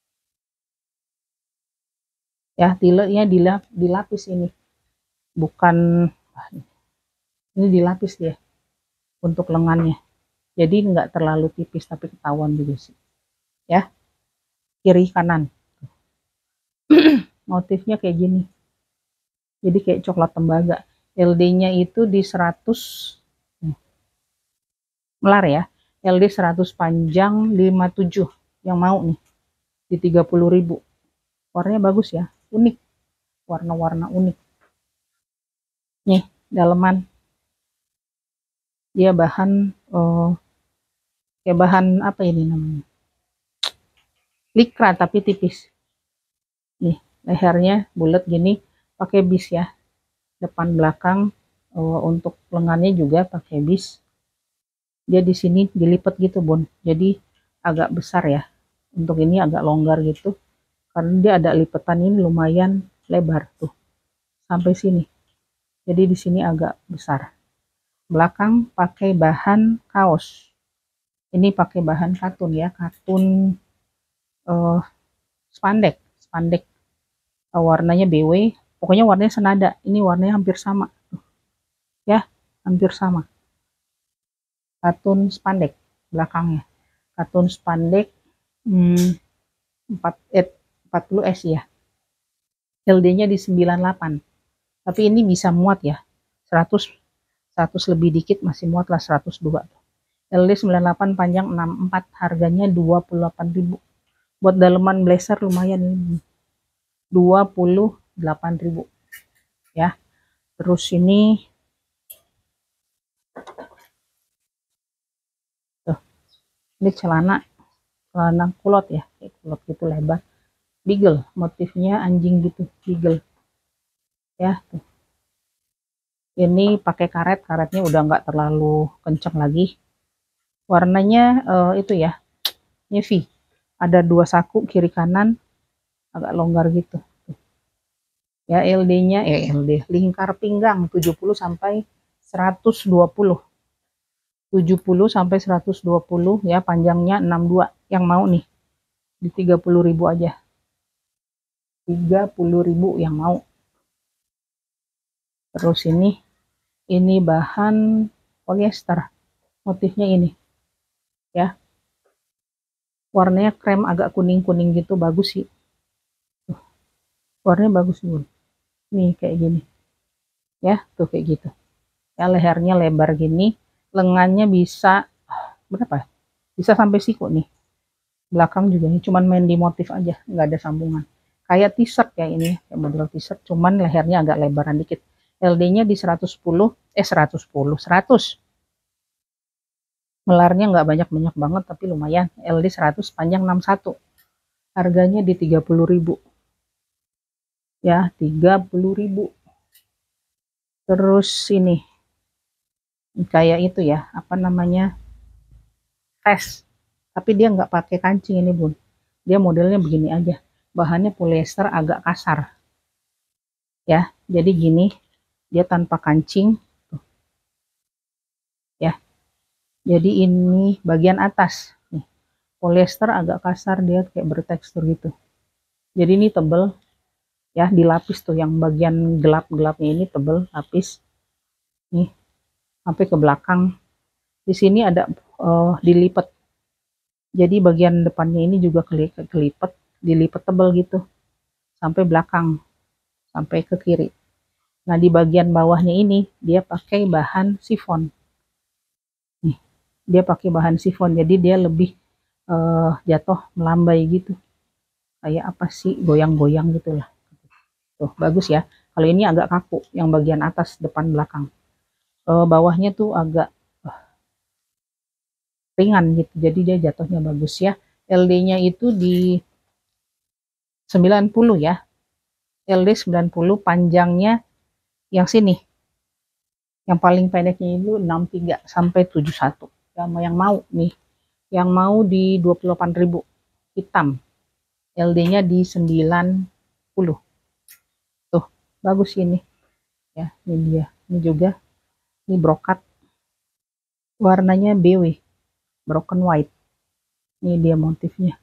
Ya, tilenya dilapis ini. Bukan, ini dilapis dia untuk lengannya. Jadi nggak terlalu tipis tapi ketahuan juga sih. Ya, kiri kanan. Motifnya kayak gini. Jadi kayak coklat tembaga. LD-nya itu di 100 melar ya. LD 100, panjang 57. Yang mau nih di 30.000. Warnanya bagus ya, unik. Warna-warna unik. Nih, daleman. Dia bahan kayak bahan apa ini namanya, likra tapi tipis. Nih lehernya bulat gini, pakai bis ya, depan belakang. Untuk lengannya juga pakai bis. Dia di sini dilipat gitu bun, jadi agak besar ya. Untuk ini agak longgar gitu karena dia ada lipatan, ini lumayan lebar tuh sampai sini, jadi di sini agak besar. Belakang pakai bahan kaos, ini pakai bahan katun ya, katun uh, spandek spandek. Warnanya BW, pokoknya warnanya senada, ini warnanya hampir sama ya, hampir sama. Katun spandek belakangnya, katun spandek. 40S ya, LD-nya di 98, tapi ini bisa muat ya, 100 lebih dikit masih muat lah, 102. LD 98 panjang 64, harganya 28.000. Buat daleman blazer lumayan ini, 28.000 ya. Terus ini tuh, ini celana kulot ya, kayak kulot gitu lebar, beagle, motifnya anjing gitu, beagle ya tuh. Ini pakai karetnya udah nggak terlalu kenceng lagi. Warnanya itu ya, navy. Ada 2 saku kiri kanan, agak longgar gitu. Ya LD-nya LD lingkar pinggang 70 sampai 120. 70 sampai 120 ya, panjangnya 62. Yang mau nih di 30.000 aja. 30.000 yang mau. Terus ini bahan polyester. Motifnya ini ya. Warnanya krem agak kuning-kuning gitu, bagus sih. Warnanya bagus bun. Nih kayak gini. Ya, tuh kayak gitu. Ya lehernya lebar gini, lengannya bisa berapa? Bisa sampai siku nih. Belakang juga ini cuman main di motif aja, nggak ada sambungan. Kayak t-shirt ya ini, kayak model t-shirt, cuman lehernya agak lebaran dikit. LD-nya di 110, 110, 100. Melarnya nggak banyak-banyak banget, tapi lumayan. LD 100, panjang 61. Harganya di 30.000. Ya, 30.000. Terus ini, kayak itu ya, apa namanya, vest. Tapi dia nggak pakai kancing ini bun. Dia modelnya begini aja. Bahannya polyester agak kasar. Ya, jadi gini, dia tanpa kancing. Tuh, ya. Jadi ini bagian atas. Nih, polyester agak kasar, dia kayak bertekstur gitu. Jadi ini tebel. Ya, dilapis tuh yang bagian gelap-gelapnya ini tebel, lapis. Nih, sampai ke belakang. Di sini ada dilipat. Jadi bagian depannya ini juga kelipat, dilipat tebel gitu. Sampai belakang, sampai ke kiri. Nah, di bagian bawahnya ini dia pakai bahan sifon. Nih, dia pakai bahan sifon, jadi dia lebih jatuh melambai gitu. Kayak apa sih, goyang-goyang gitu lah. Tuh, bagus ya. Kalau ini agak kaku, yang bagian atas, depan, belakang. Bawahnya tuh agak ringan gitu, jadi dia jatuhnya bagus ya. LD-nya itu di 90 ya. LD 90, panjangnya yang sini. Yang paling pendeknya itu 63 sampai 71. Yang mau nih, yang mau di 28.000 hitam. LD-nya di 90. Tuh, bagus ini. Ya, ini dia. Ini juga, ini brokat. Warnanya BW, broken white. Ini dia motifnya.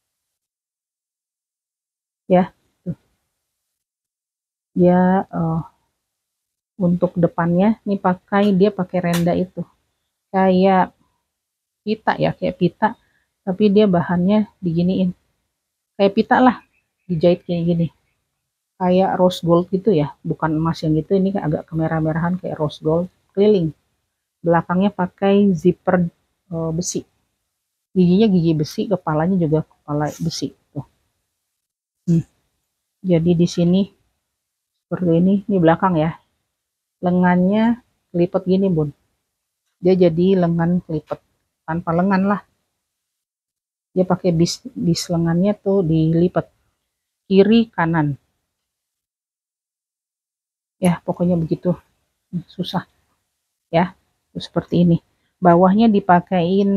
Ya, tuh. Dia untuk depannya nih dia pakai renda itu. Kayak pita ya, kayak pita, tapi dia bahannya diginiin. Kayak pita lah, dijahit kayak gini. Kayak rose gold gitu ya, bukan emas yang gitu, ini agak kemerah-merahan kayak rose gold keliling. Belakangnya pakai zipper besi. Giginya gigi besi, kepalanya juga kepala besi. Tuh. Jadi di sini seperti ini belakang ya. Lengannya kelipet gini bun. Dia jadi lengan kelipet, tanpa lengan lah. Dia pakai bis lengannya tuh dilipat kiri kanan. Ya, pokoknya begitu. Susah ya. Seperti ini. Bawahnya dipakein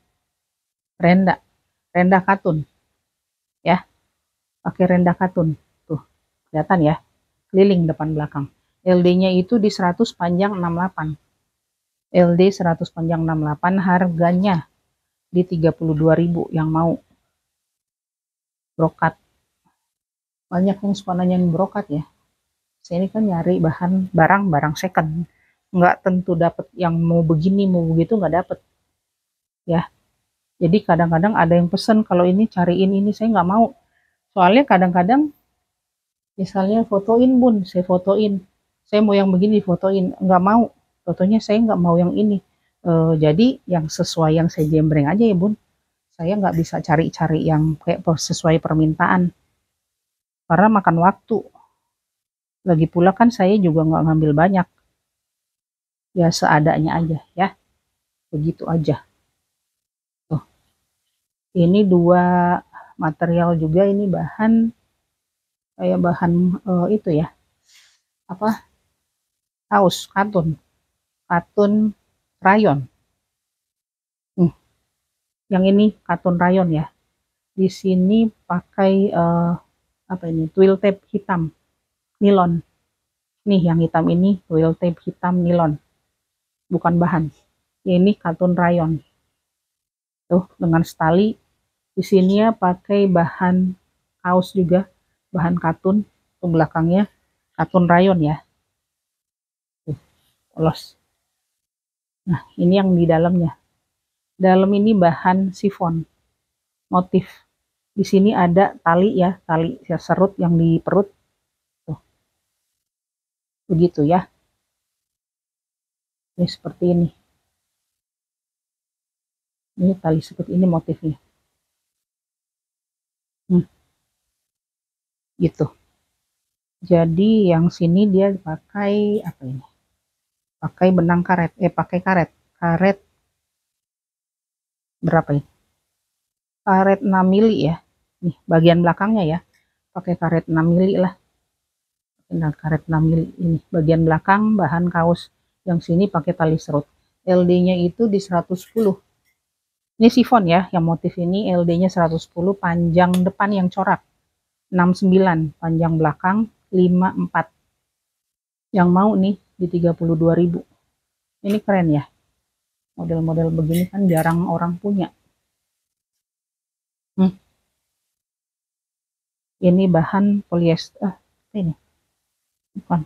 renda katun ya. Pakai renda katun. Tuh, kelihatan ya. Keliling depan belakang. LD-nya itu di 100 panjang 68. LD 100 panjang 68, harganya di 32.000 yang mau brokat. Banyak yang suka nanyain brokat ya. Saya ini kan nyari barang second. Nggak tentu dapat yang mau begini, mau begitu nggak dapat. Ya, jadi kadang-kadang ada yang pesen, kalau ini cariin ini, saya nggak mau. Soalnya kadang-kadang misalnya fotoin bun, saya fotoin. Saya mau yang begini fotoin, nggak mau. Fotonya saya nggak mau yang ini. Jadi yang sesuai yang saya jembreng aja ya bun. Saya nggak bisa cari-cari yang kayak sesuai permintaan. Karena makan waktu. Lagi pula kan saya juga nggak ngambil banyak. Ya seadanya aja ya. Begitu aja. Tuh. Ini dua material juga, ini bahan kayak bahan itu ya. Apa? Kaos katun rayon. Yang ini katun rayon ya. Di sini pakai apa ini? Twill tape hitam nilon. Nih yang hitam ini twill tape hitam nilon. Bukan bahan. Ini katun rayon. Tuh dengan stali. Di sini ya pakai bahan kaos juga, bahan katun. Tuh belakangnya katun rayon ya. Tuh, polos. Nah, ini yang di dalamnya. Dalam ini bahan sifon. Motif. Di sini ada tali ya, tali serut yang di perut. Tuh. Begitu ya. Ini seperti ini. Ini tali seperti ini motifnya. Gitu. Jadi yang sini dia pakai apa ini? Pakai benang karet. Pakai karet. Karet berapa ini? Karet 6 mili ya. Nih, bagian belakangnya ya. Pakai karet 6 mili lah. Nah, karet 6 mili ini. Bagian belakang bahan kaos. Yang sini pakai tali serut. LD-nya itu di 110. Ini sifon ya, yang motif ini LD-nya 110, panjang depan yang corak 69, panjang belakang 54. Yang mau nih di 32.000. Ini keren ya. Model-model begini kan jarang orang punya. Ini bahan polyester. Ini bukan.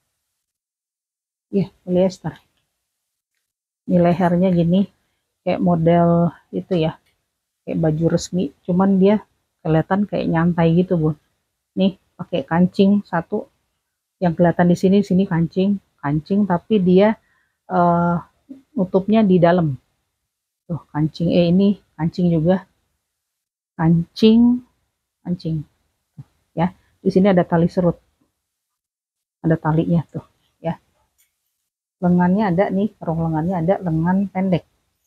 Iya, polyester. Ini lehernya gini, kayak model itu ya, kayak baju resmi. Cuman dia kelihatan kayak nyantai gitu, Bu. Nih, pakai kancing satu. Yang kelihatan di sini kancing, tapi dia nutupnya di dalam. Tuh, kancing. Ini kancing juga. Kancing. Ya, di sini ada tali serut. Ada talinya tuh, ya. Lengannya ada nih, rong lengannya ada, lengan pendek.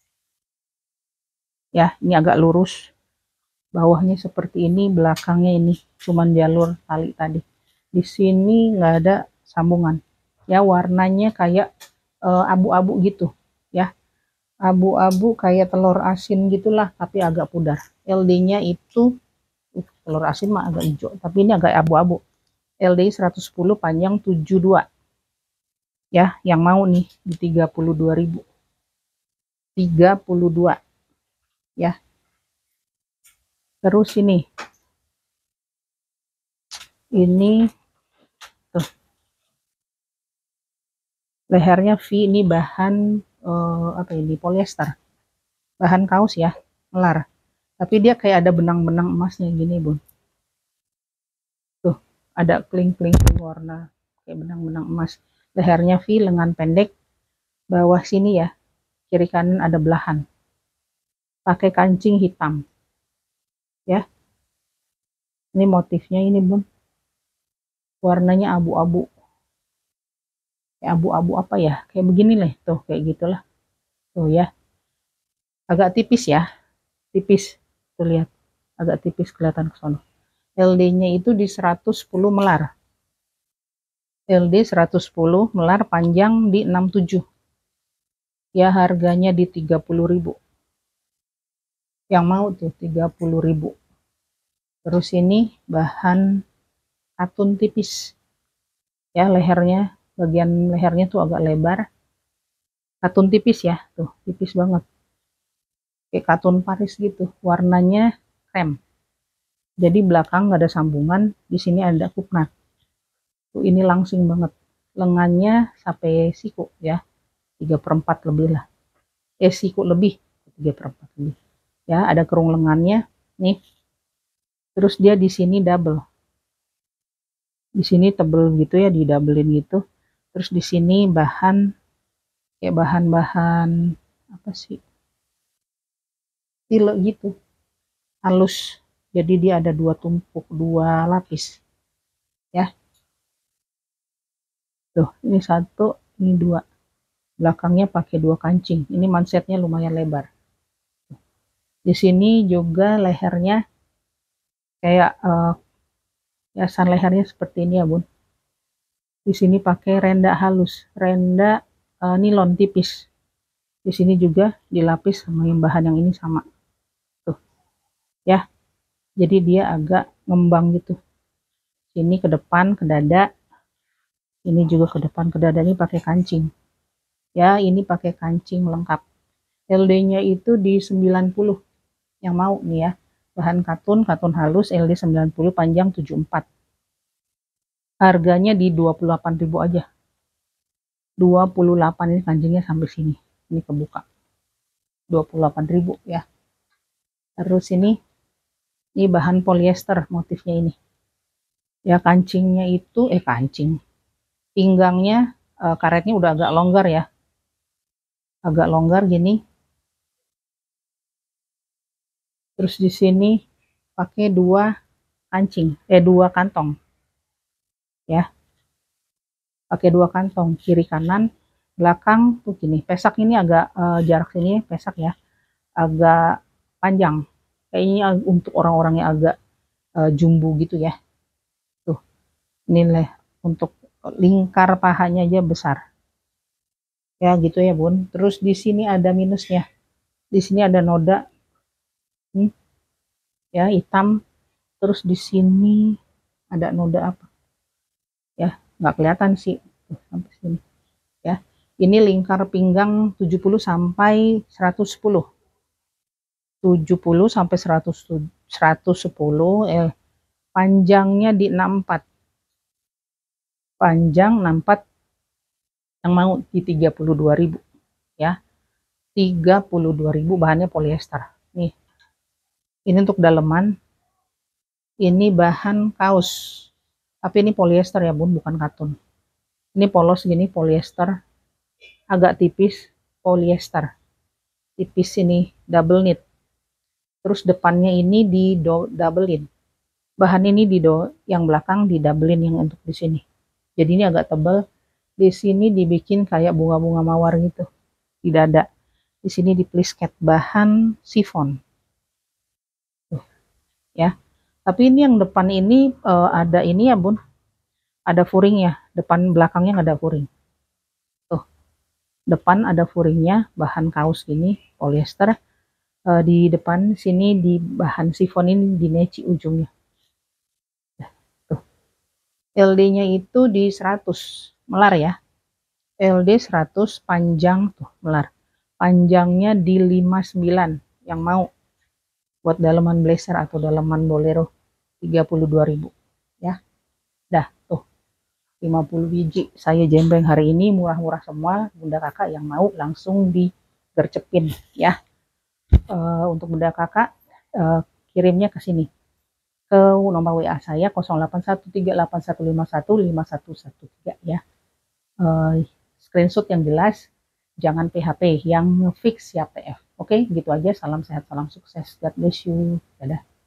Ya, ini agak lurus. Bawahnya seperti ini, belakangnya ini cuman jalur tali tadi. Di sini nggak ada sambungan. Ya, warnanya kayak abu-abu gitu, ya. Abu-abu kayak telur asin gitulah, tapi agak pudar. LD-nya itu telur asin mah agak hijau, tapi ini agak abu-abu. LD 110, panjang 72. Ya, yang mau nih di 32.000. 32 ya. Terus ini tuh lehernya V, ini bahan apa ini, polyester, bahan kaos ya, melar, tapi dia kayak ada benang-benang emasnya gini bun. Tuh ada kling-kling warna kayak benang-benang emas. Lehernya V, lengan pendek, bawah sini ya, kiri kanan ada belahan, pakai kancing hitam ya. Ini motifnya ini bun, warnanya abu-abu, kayak abu-abu apa ya, kayak begini lah tuh, kayak gitulah tuh ya. Agak tipis ya, tipis. Tuh lihat, agak tipis kelihatan ke sono. LD-nya itu di 110 melar. LD 110 melar, panjang di 67. Ya, harganya di 30.000. Yang mau tuh 30.000. Terus ini bahan katun tipis. Ya, lehernya, bagian lehernya tuh agak lebar. Katun tipis ya, tuh tipis banget. Kayak katun Paris gitu. Warnanya krem. Jadi belakang nggak ada sambungan, di sini ada kupnat. Tuh ini langsing banget. Lengannya sampai siku ya, 3/4 lebih lah. Siku lebih, 3/4 lebih. Ya, ada kerung lengannya nih. Terus dia di sini double. Di sini tebel gitu ya, didoublein gitu. Terus di sini bahan kayak bahan-bahan apa sih? Tile gitu. Halus. Jadi dia ada dua tumpuk, dua lapis. Ya. Tuh, ini satu, ini dua. Belakangnya pakai dua kancing. Ini mansetnya lumayan lebar. Di sini juga lehernya kayak hiasan lehernya seperti ini ya bun. Di sini pakai renda halus, renda nilon tipis. Di sini juga dilapis sama bahan yang ini sama. Tuh, ya. Jadi dia agak ngembang gitu. Sini ke depan ke dada. Ini juga ke depan ke dada, ini pakai kancing. Ya, ini pakai kancing lengkap. LD-nya itu di 90. Yang mau nih ya. Bahan katun halus, LD 90, panjang 74. Harganya di 28.000 aja. 28 ini kancingnya sampai sini. Ini kebuka. 28.000 ya. Terus ini bahan polyester motifnya ini. Ya kancingnya itu kancing. Pinggangnya karetnya udah agak longgar ya. Agak longgar gini. Terus di sini pakai dua kancing, dua kantong. Ya. Pakai dua kantong kiri kanan, belakang tuh gini. Pesak ini agak jarak sini pesak ya. Agak panjang. Kayaknya untuk orang-orang yang agak jumbo gitu ya. Tuh. Ini untuk lingkar pahanya aja besar. Ya gitu ya, Bun. Terus di sini ada minusnya. Di sini ada noda. Ya, hitam. Terus di sini ada noda apa? Ya, nggak kelihatan sih. Tuh, sampai sini. Ya. Ini lingkar pinggang 70 sampai 110. 70 sampai 110, panjangnya di 64. Panjang 64, yang mau di 32.000 ya. 32.000, bahannya polyester. Nih. Ini untuk daleman. Ini bahan kaos. Tapi ini polyester ya, Bun, bukan katun. Ini polos gini, polyester. Agak tipis, polyester. Tipis ini, double knit. Terus depannya ini di doublein. Bahan ini yang belakang di doublein yang untuk di sini. Jadi ini agak tebal. Di sini dibikin kayak bunga-bunga mawar gitu di dada. Di sini di plisket, bahan chiffon. Tuh, ya. Tapi ini yang depan ini ada ini ya, Bun. Ada furing ya. Depan belakangnya nggak ada furing. Tuh. Depan ada furingnya, bahan kaos gini, polyester. Di depan sini di bahan chiffon ini dineci ujungnya. Tuh. LD-nya itu di 100 melar ya. LD 100, panjang tuh melar. Panjangnya di 59. Yang mau buat daleman blazer atau daleman bolero 32.000 ya. Dah tuh 50 biji saya jembreng hari ini, murah-murah semua. Bunda kakak yang mau langsung digercepin ya. Untuk bunda kakak kirimnya ke sini ke nomor WA saya 081381515113 ya. Screenshot yang jelas, jangan PHP, yang fix siap TF. Oke, gitu aja. Salam sehat, salam sukses. God bless you. Dadah.